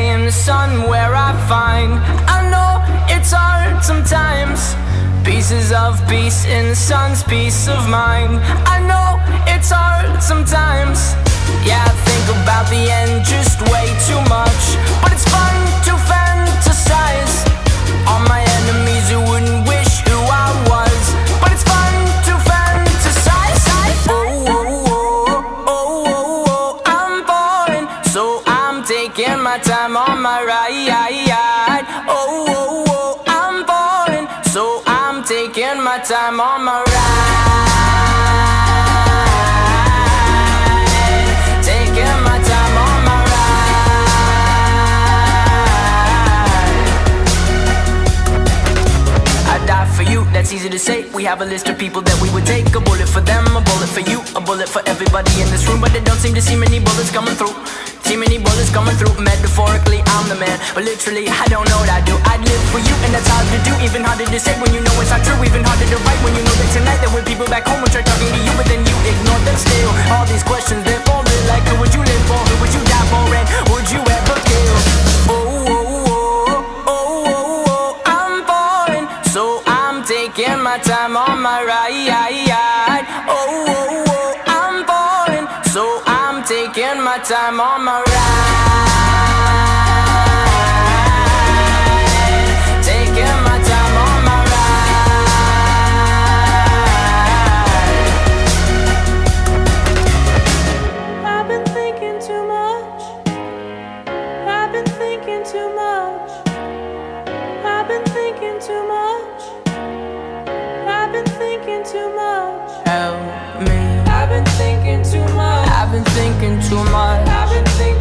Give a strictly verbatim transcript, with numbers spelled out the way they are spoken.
day in the sun where I find, I know it's hard sometimes, pieces of peace in the sun's peace of mind. I know it's hard sometimes. Yeah, I think about the end just way too much, but it's fun to fantasize on my enemies who wouldn't wish who I was. But it's fun to fantasize. Oh, oh, oh, oh, oh, oh, I'm falling, so I'm taking my time on my ride. Oh, oh, oh, I'm falling, so I'm taking my time on my ride. Taking my time on my die for you, that's easy to say. We have a list of people that we would take. A bullet for them, a bullet for you, a bullet for everybody in this room. But they don't seem to see many bullets coming through. See many bullets coming through. Metaphorically, I'm the man, but literally, I don't know what I do. I'd live for you, and that's hard to do. Even harder to say when you know it's not true. Even harder to write when you know that tonight there were people back home who tried talking to you, but then you ignored them still. All these questions, they're falling like, who would you live for? Who would you die for? And would you ever kill? Oh, oh, oh, oh, oh, oh, I'm falling, so I'm taking my time on my ride. Oh, oh, oh, I'm falling, so I'm taking my time on my ride. Taking my time on my ride. I've been thinking too much. I've been thinking too much. I've been thinking too much. I've been thinking too much. Help me. I've been thinking too much. I've been thinking too much. I've been thinking